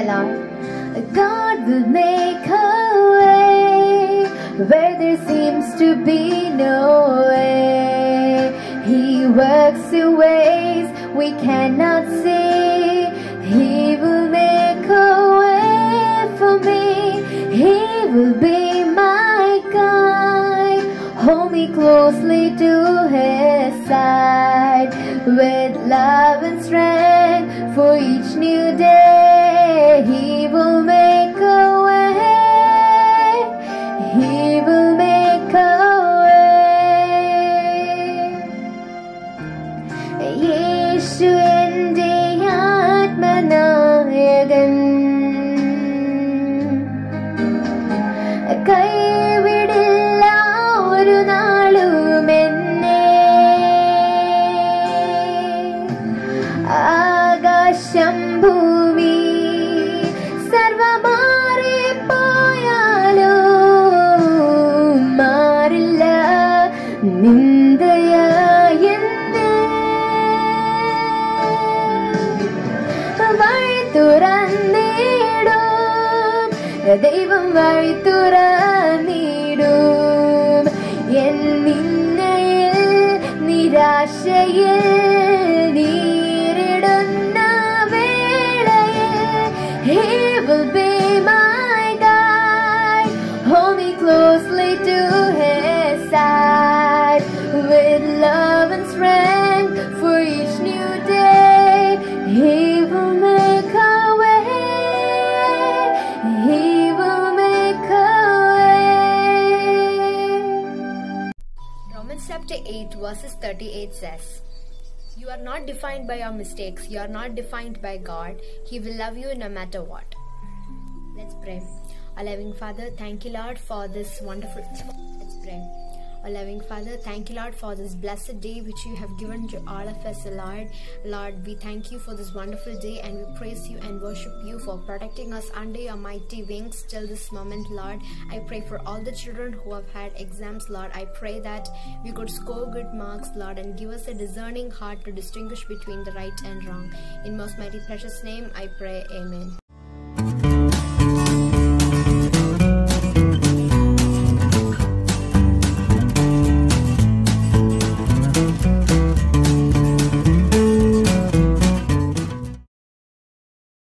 Lord. God will make a way where there seems to be no way. He works in ways we cannot see. He will make a way for me. He will be my guide. Hold me closely to His side with love and strength for each new day. He will make a way. He will make a way. Yeshu ende ആത്മനായകൻ കൈവിടില്ല ഒരു നാളും എന്നെ. ആകാശം ഭൂമി സർവമാറിപ്പോയാലും മാറില്ല നിന്ദയെന്ന്. വഴി തുറന്നിടും ദൈവം, വഴി തുറന്നിടും എൻ നിന്നയിൽ നിരാശയിൽ നേരിടുന്ന വേളയിൽ. He will be my guide. Hold me closely to His side with love and strength for each new day. He will make a way. He will make a way. Romans chapter 8 verses 38 says, "You are not defined by your mistakes. You are not defined by God. He will love you no matter what." Let's pray. Our loving Father, thank you, Lord, for this wonderful. Let's pray. Our loving Father, thank you, Lord, for this blessed day which you have given to all of us, Lord. Lord, we thank you for this wonderful day, and we praise you and worship you for protecting us under your mighty wings till this moment, Lord. I pray for all the children who have had exams, Lord. I pray that we could score good marks, Lord, and give us a discerning heart to distinguish between the right and wrong. In most mighty precious name, I pray. Amen.